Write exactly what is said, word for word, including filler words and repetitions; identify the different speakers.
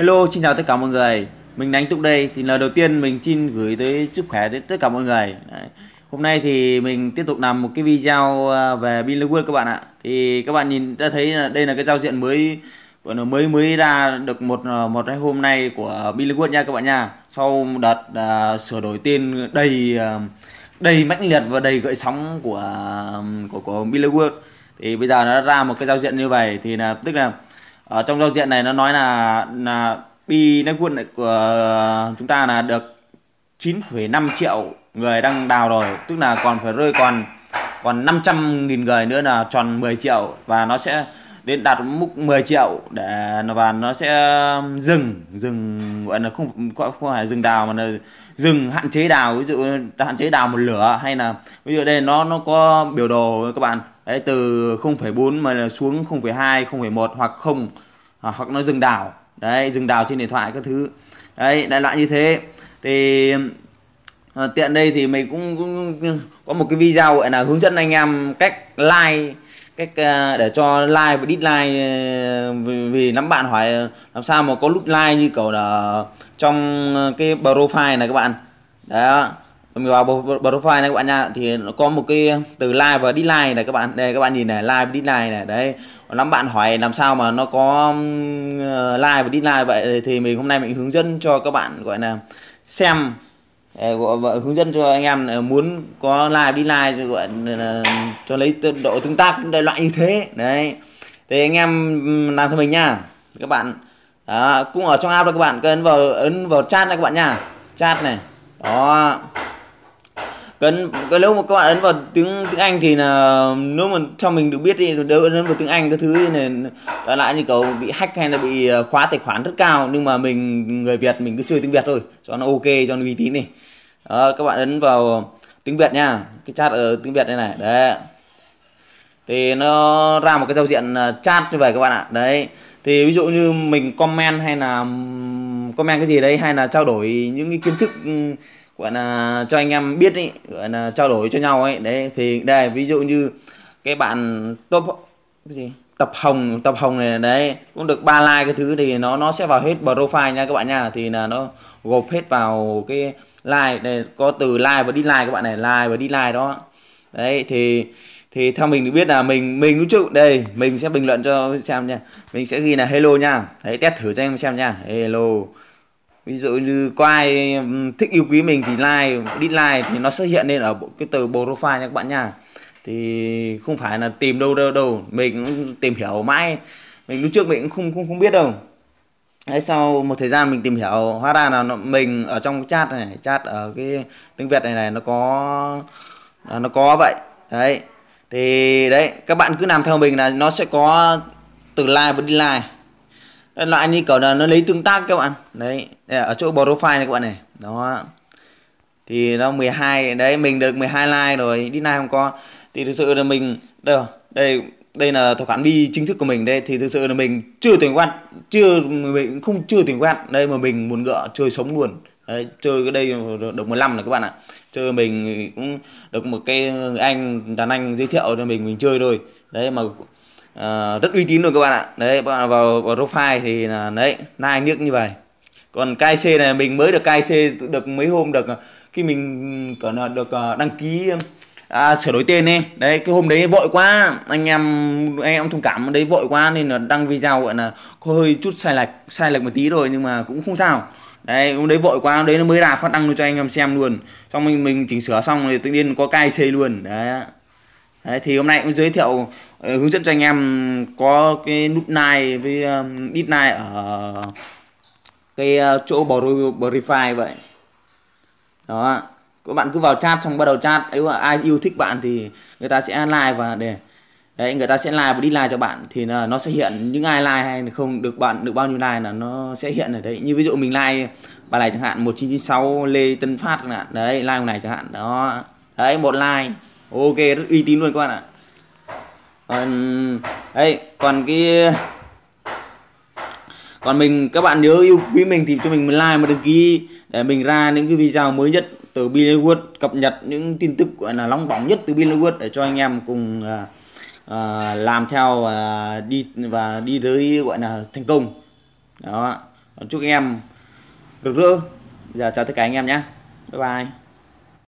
Speaker 1: Hello, xin chào tất cả mọi người. Mình Đánh Túc đây. Thì lời đầu tiên mình xin gửi tới chúc khỏe đến tất cả mọi người. Đấy. Hôm nay thì mình tiếp tục làm một cái video à, về Billiwood các bạn ạ. Thì các bạn nhìn đã thấy là đây là cái giao diện mới gọi là mới mới ra được một một hai hôm nay của Billiwood nha các bạn nha. Sau đợt à, sửa đổi tên đầy à, đầy mãnh liệt và đầy gợn sóng của của của Billiwood. Thì bây giờ nó ra một cái giao diện như vậy thì là tức là ở trong giao diện này nó nói là là Billiwood này của chúng ta là được chín phẩy năm triệu người đang đào rồi, tức là còn phải rơi còn còn năm trăm nghìn người nữa là tròn mười triệu, và nó sẽ đến đạt mức mười triệu để và nó sẽ dừng dừng gọi là không không phải dừng đào mà là dừng hạn chế đào, ví dụ hạn chế đào một lửa, hay là ví dụ đây nó nó có biểu đồ các bạn đấy, từ không phẩy bốn mà là xuống không phẩy hai, không phẩy một hoặc không, hoặc nó dừng đào đấy, dừng đào trên điện thoại các thứ đấy, đại loại như thế. Thì à, tiện đây thì mình cũng, cũng có một cái video gọi là hướng dẫn anh em cách like, cách uh, để cho like và dislike, uh, vì, vì lắm bạn hỏi làm sao mà có nút like như kiểu là trong cái profile này các bạn. Đó, mình vào profile này các bạn nha, thì nó có một cái từ like và dislike này các bạn. Đây các bạn nhìn này, like và dislike này đấy. Lắm bạn hỏi làm sao mà nó có uh, like và dislike vậy, thì mình hôm nay mình hướng dẫn cho các bạn gọi là xem, hướng dẫn cho anh em muốn có like đi like gọi là cho lấy độ tương tác đại loại như thế đấy. Thì anh em làm cho mình nha các bạn. Đó, cũng ở trong app đó các bạn, ấn vào ấn vào chat này các bạn nha, chat này. Đó, cần cái lúc mà các bạn ấn vào tiếng tiếng Anh thì là nếu mà cho mình được biết đi, đỡ ấn vào tiếng Anh cái thứ này đại lại như kiểu bị hack hay là bị khóa tài khoản rất cao, nhưng mà mình người Việt mình cứ chơi tiếng Việt thôi cho nó ok, cho nó uy tín đi. Đó, các bạn ấn vào tiếng Việt nha, cái chat ở tiếng Việt đây này đấy, thì nó ra một cái giao diện chat như vậy các bạn ạ. Đấy, thì ví dụ như mình comment hay là comment cái gì đấy, hay là trao đổi những cái kiến thức gọi là cho anh em biết ý, gọi là trao đổi cho nhau ấy. Đấy, thì đây ví dụ như cái bạn top cái gì tập hồng tập hồng này đấy cũng được ba like cái thứ, thì nó nó sẽ vào hết profile nha các bạn nha, thì là nó gộp hết vào cái like đây, có từ like và dislike các bạn này, like và dislike đó. Đấy, thì thì theo mình được biết là mình mình lúc trước đây mình sẽ bình luận cho xem nha, mình sẽ ghi là hello nha, đấy test thử cho em xem nha, hello. Ví dụ như có ai thích yêu quý mình thì like, dislike thì nó sẽ hiện lên ở cái từ profile nha các bạn nha. Thì không phải là tìm đâu đâu đâu, mình cũng tìm hiểu mãi, mình lúc trước mình cũng không không không biết đâu. Đấy, sau một thời gian mình tìm hiểu hóa ra là nó, mình ở trong chat này, chat ở cái tiếng Việt này này nó có nó có vậy. Đấy, thì đấy các bạn cứ làm theo mình là nó sẽ có từ like và dislike, loại như kiểu là nó lấy tương tác các bạn. Đấy, ở chỗ profile này các bạn này. Đó, thì nó mười hai đấy, mình được mười hai like rồi, dislike không có. Thì thực sự là mình đây đây đây là tài khoản bi chính thức của mình đây, thì thực sự là mình chưa từng quát, chưa mình không chưa từng quát đây, mà mình muốn ngựa chơi sống luôn. Đấy, chơi cái đây được mười lăm rồi các bạn ạ. Chơi mình cũng được một cái anh đàn anh giới thiệu cho mình mình chơi thôi. Đấy mà à, rất uy tín luôn các bạn ạ. Đấy, bạn vào, vào profile thì là đấy like nước như vậy. Còn ca xê này mình mới được ca xê được mấy hôm, được khi mình còn được đăng ký à, sửa đổi tên ấy. Đấy, cái hôm đấy vội quá, anh em anh em thông cảm, đấy vội quá nên là đăng video gọi là có hơi chút sai lệch sai lệch một tí rồi, nhưng mà cũng không sao. Đấy, hôm đấy vội quá, đấy nó mới ra phát đăng cho anh em xem luôn, xong mình mình chỉnh sửa xong thì tự nhiên có ca xê luôn. Đấy. Đấy, thì hôm nay cũng giới thiệu hướng dẫn cho anh em có cái nút like với um, dislike ở cái uh, chỗ profile vậy. Đó, các bạn cứ vào chat xong bắt đầu chat, nếu mà ai yêu thích bạn thì người ta sẽ like, và để đấy người ta sẽ like và dislike cho bạn, thì là nó sẽ hiện những ai like hay không, được bạn được bao nhiêu like là nó sẽ hiện ở đấy. Như ví dụ mình like bà này chẳng hạn, một chín chín sáu Lê Tân Phát chẳng hạn, đấy like này chẳng hạn. Đó, đấy một like ok, rất uy tín luôn các bạn ạ. Còn đấy, còn cái còn mình, các bạn nhớ yêu quý mình thì cho mình một like, một đăng ký để mình ra những cái video mới nhất từ Billiwood, cập nhật những tin tức gọi là nóng bỏng nhất từ Billiwood để cho anh em cùng uh, uh, làm theo và uh, đi và đi tới gọi là thành công. Đó, Chúc anh em rực rỡ. Bây giờ chào tất cả anh em nhé. Bye bye.